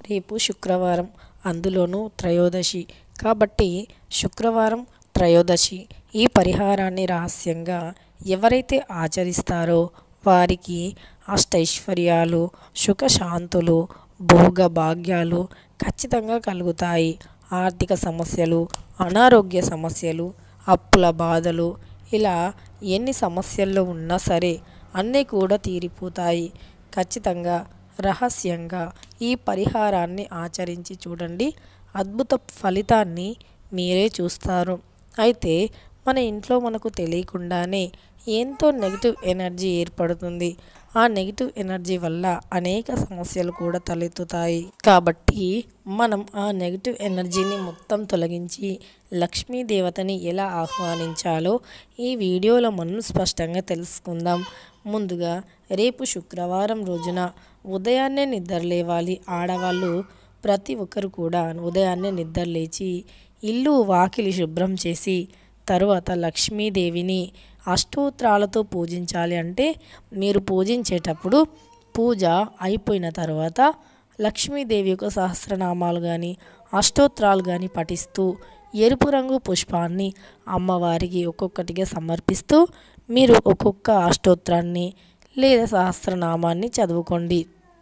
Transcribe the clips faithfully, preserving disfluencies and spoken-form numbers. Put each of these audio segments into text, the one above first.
రేపు శుక్రవారం, అందులోనూ త్రయోదశి కాబట్టి శుక్రవారం త్రయోదశి ఈ పరిహారాన్ని రహస్యంగా ఎవరైతే ఆచరిస్తారో వారికి అష్టైశ్వర్యాలు, సుఖశాంతులు, భోగ భాగ్యాలు ఖచ్చితంగా కలుగుతాయి. ఆర్థిక సమస్యలు, అనారోగ్య సమస్యలు, అప్పుల బాధలు ఇలా ఎన్ని సమస్యల్లో ఉన్నా సరే అన్నీ కూడా తీరిపోతాయి. ఖచ్చితంగా రహస్యంగా ఈ పరిహారాన్ని ఆచరించి చూడండి, అద్భుత ఫలితాన్ని మీరే చూస్తారు. అయితే మన ఇంట్లో మనకు తెలియకుండానే ఎంతో నెగిటివ్ ఎనర్జీ ఏర్పడుతుంది. ఆ నెగిటివ్ ఎనర్జీ వల్ల అనేక సమస్యలు కూడా తలెత్తుతాయి. కాబట్టి మనం ఆ నెగిటివ్ ఎనర్జీని మొత్తం తొలగించి లక్ష్మీదేవతని ఎలా ఆహ్వానించాలో ఈ వీడియోలో మనం స్పష్టంగా తెలుసుకుందాం. ముందుగా రేపు శుక్రవారం రోజున ఉదయాన్నే నిద్ర లేవాలి. ఆడవాళ్ళు ప్రతి ఒక్కరు కూడా ఉదయాన్నే నిద్ర లేచి ఇల్లు వాకిలి శుభ్రం చేసి తరువాత లక్ష్మీదేవిని అష్టోత్తరాలతో పూజించాలి. అంటే మీరు పూజించేటప్పుడు పూజ అయిపోయిన తర్వాత లక్ష్మీదేవి యొక్క సహస్రనామాలు కానీ అష్టోత్తరాలు కానీ పఠిస్తూ ఎరుపు రంగు పుష్పాన్ని అమ్మవారికి ఒక్కొక్కటిగా సమర్పిస్తూ మీరు ఒక్కొక్క అష్టోత్తరాన్ని లేదా సహస్రనామాన్ని చదువుకోండి.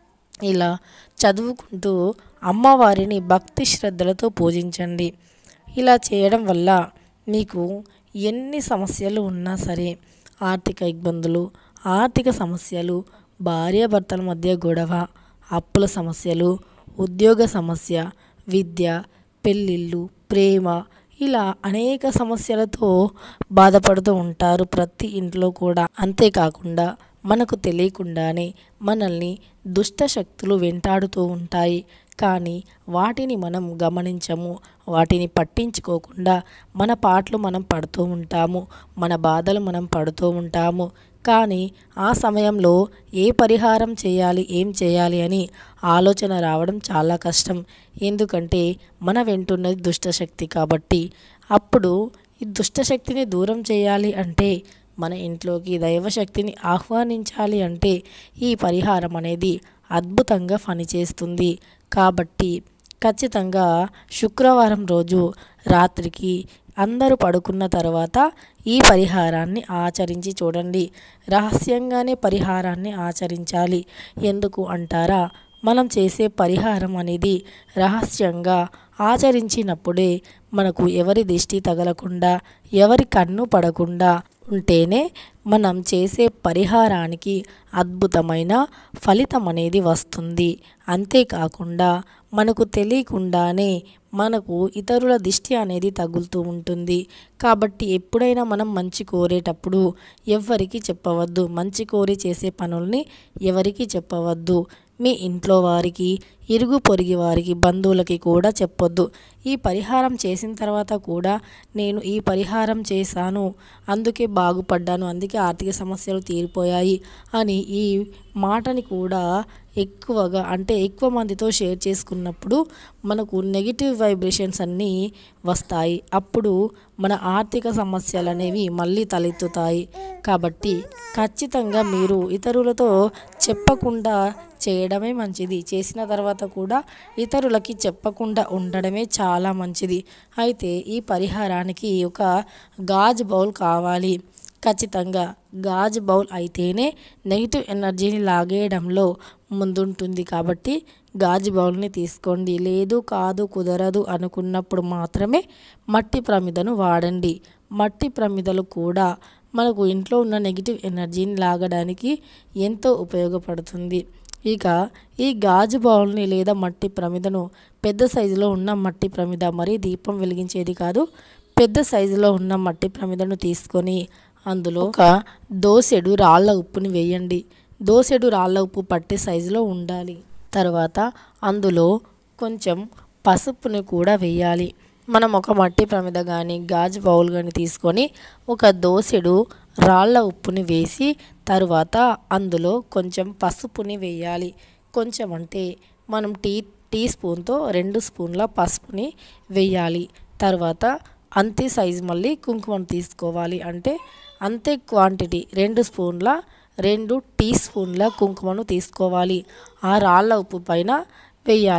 ఇలా చదువుకుంటూ అమ్మవారిని భక్తి శ్రద్ధలతో పూజించండి. ఇలా చేయడం వల్ల మీకు ఎన్ని సమస్యలు ఉన్నా సరే, ఆర్థిక ఇబ్బందులు, ఆర్థిక సమస్యలు, భార్యాభర్తల మధ్య గొడవ, అప్పుల సమస్యలు, ఉద్యోగ సమస్య, విద్య, పెళ్ళిళ్ళు, ప్రేమ ఇలా అనేక సమస్యలతో బాధపడుతూ ఉంటారు ప్రతి ఇంట్లో కూడా. అంతేకాకుండా మనకు తెలియకుండానే మనల్ని దుష్ట శక్తులు వెంటాడుతూ ఉంటాయి. కానీ వాటిని మనం గమనించము, వాటిని పట్టించుకోకుండా మన పాటలు మనం పడుతూ ఉంటాము, మన బాధలు మనం పడుతూ ఉంటాము. కానీ ఆ సమయంలో ఏ పరిహారం చేయాలి, ఏం చేయాలి అని ఆలోచన రావడం చాలా కష్టం. ఎందుకంటే మన వెంటున్నది దుష్టశక్తి కాబట్టి. అప్పుడు ఈ దుష్టశక్తిని దూరం చేయాలి అంటే, మన ఇంట్లోకి దైవశక్తిని ఆహ్వానించాలి అంటే ఈ పరిహారం అనేది అద్భుతంగా పనిచేస్తుంది. కాబట్టి ఖచ్చితంగా శుక్రవారం రోజు రాత్రికి అందరూ పడుకున్న తర్వాత ఈ పరిహారాన్ని ఆచరించి చూడండి. రహస్యంగానే పరిహారాన్ని ఆచరించాలి. ఎందుకు అంటారా? మనం చేసే పరిహారం అనేది రహస్యంగా ఆచరించినప్పుడే మనకు ఎవరి దిష్టి తగలకుండా, ఎవరి కన్ను పడకుండా ఉంటేనే మనం చేసే పరిహారానికి అద్భుతమైన ఫలితం అనేది వస్తుంది. అంతేకాకుండా మనకు తెలియకుండానే మనకు ఇతరుల దిష్టి అనేది తగులుతూ ఉంటుంది. కాబట్టి ఎప్పుడైనా మనం మంచి కోరేటప్పుడు ఎవరికి చెప్పవద్దు. మంచి కోరి చేసే పనుల్ని ఎవరికి చెప్పవద్దు. మీ ఇంట్లో వారికి, ఇరుగు పొరుగు వారికి, బంధువులకి కూడా చెప్పొద్దు. ఈ పరిహారం చేసిన తర్వాత కూడా నేను ఈ పరిహారం చేశాను, అందుకే బాగుపడ్డాను, అందుకే ఆర్థిక సమస్యలు తీరిపోయాయి అని ఈ మాటని కూడా ఎక్కువగా అంటే ఎక్కువ మందితో షేర్ చేసుకున్నప్పుడు మనకు నెగిటివ్ వైబ్రేషన్స్ అన్నీ వస్తాయి. అప్పుడు మన ఆర్థిక సమస్యలు అనేవి మళ్ళీ తలెత్తుతాయి. కాబట్టి ఖచ్చితంగా మీరు ఇతరులతో చెప్పకుండా చేయడమే మంచిది. చేసిన తర్వాత కూడా ఇతరులకి చెప్పకుండా ఉండడమే చాలా మంచిది. అయితే ఈ పరిహారానికి ఒక గాజు బౌల్ కావాలి. ఖచ్చితంగా గాజు బౌల్ అయితేనే నెగిటివ్ ఎనర్జీని లాగేయడంలో ముందుంటుంది. కాబట్టి గాజు బౌల్ని తీసుకోండి. లేదు కాదు కుదరదు అనుకున్నప్పుడు మాత్రమే మట్టి ప్రమిదను వాడండి. మట్టి ప్రమిదలు కూడా మనకు ఇంట్లో ఉన్న నెగిటివ్ ఎనర్జీని లాగడానికి ఎంతో ఉపయోగపడుతుంది. ఇక ఈ గాజు బౌల్ని లేదా మట్టి ప్రమిదను పెద్ద సైజులో ఉన్న మట్టి ప్రమిద, మరీ దీపం వెలిగించేది కాదు, పెద్ద సైజులో ఉన్న మట్టి ప్రమిదను తీసుకొని అందులో ఒక దోసెడు రాళ్ళ ఉప్పుని వేయండి. దోసెడు రాళ్ళ ఉప్పు పట్టే సైజులో ఉండాలి. తర్వాత అందులో కొంచెం పసుపుని కూడా వేయాలి. మనం ఒక మట్టి ప్రమిద కానీ గాజు బౌల్ కానీ తీసుకొని ఒక దోసెడు రాళ్ళ ఉప్పుని వేసి తరువాత అందులో కొంచెం పసుపుని వేయాలి. కొంచెం అంటే మనం టీ టీ స్పూన్తో రెండు స్పూన్ల పసుపుని వేయాలి. తర్వాత అంతే సైజు మళ్ళీ కుంకుమను తీసుకోవాలి. అంటే అంతే క్వాంటిటీ రెండు స్పూన్ల రెండు టీ స్పూన్ల కుంకుమను తీసుకోవాలి. ఆ రాళ్ళ ఉప్పు పైన వేయాలి.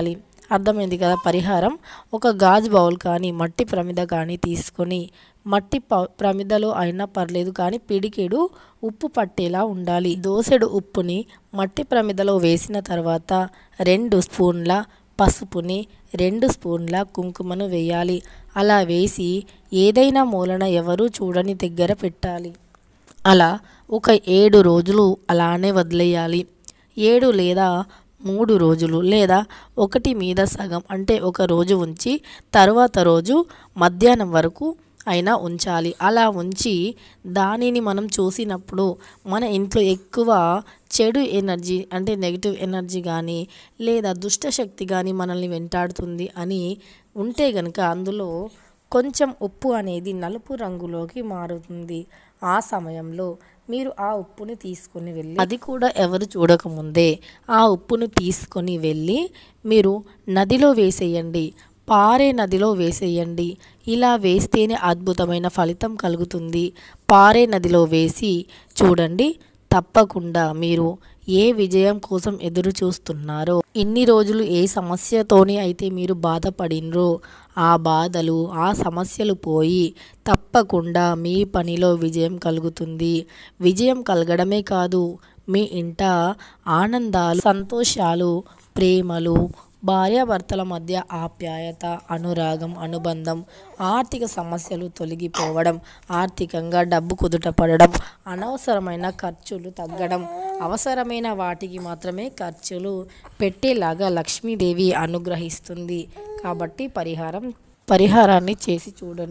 అర్థమైంది కదా. పరిహారం: ఒక గాజు బౌల్ కానీ మట్టి ప్రమిద కానీ తీసుకొని, మట్టి ప ప్రమిదలో అయినా పర్లేదు కానీ పిడికెడు ఉప్పు పట్టేలా ఉండాలి. దోసెడు ఉప్పుని మట్టి ప్రమిదలో వేసిన తర్వాత రెండు స్పూన్ల పసుపుని, రెండు స్పూన్ల కుంకుమను వేయాలి. అలా వేసి ఏదైనా మూలన ఎవరూ చూడని దగ్గర పెట్టాలి. అలా ఒక ఏడు రోజులు అలానే వదిలేయాలి. ఏడు లేదా మూడు రోజులు లేదా ఒకటి మీద సగం అంటే ఒక రోజు ఉంచి తర్వాత రోజు మధ్యాహ్నం వరకు అయినా ఉంచాలి. అలా ఉంచి దానిని మనం చూసినప్పుడు మన ఇంట్లో ఎక్కువ చెడు ఎనర్జీ అంటే నెగిటివ్ ఎనర్జీ కానీ లేదా దుష్టశక్తి కానీ మనల్ని వెంటాడుతుంది అని ఉంటే గనుక అందులో కొంచెం ఉప్పు అనేది నలుపు రంగులోకి మారుతుంది. ఆ సమయంలో మీరు ఆ ఉప్పుని తీసుకొని వెళ్ళి, అది కూడా ఎవరు చూడకముందే ఆ ఉప్పును తీసుకొని వెళ్ళి మీరు నదిలో వేసేయండి. పారే నదిలో వేసేయండి. ఇలా వేస్తేనే అద్భుతమైన ఫలితం కలుగుతుంది. పారే నదిలో వేసి చూడండి. తప్పకుండా మీరు ఏ విజయం కోసం ఎదురు చూస్తున్నారో, ఇన్ని రోజులు ఏ సమస్యతోనే అయితే మీరు బాధపడినరో ఆ బాధలు, ఆ సమస్యలు పోయి తప్పకుండా మీ పనిలో విజయం కలుగుతుంది. విజయం కలగడమే కాదు, మీ ఇంట ఆనందాలు, సంతోషాలు, ప్రేమలు, భార్యాభర్తల మధ్య ఆప్యాయత, అనురాగం, అనుబంధం, ఆర్థిక సమస్యలు తొలగిపోవడం, ఆర్థికంగా డబ్బు కుదుట పడడం, అనవసరమైన ఖర్చులు తగ్గడం, అవసరమైన వాటికి మాత్రమే ఖర్చులు పెట్టేలాగా లక్ష్మీదేవి అనుగ్రహిస్తుంది. కాబట్టి పరిహారం పరిహారాన్ని చేసి చూడండి.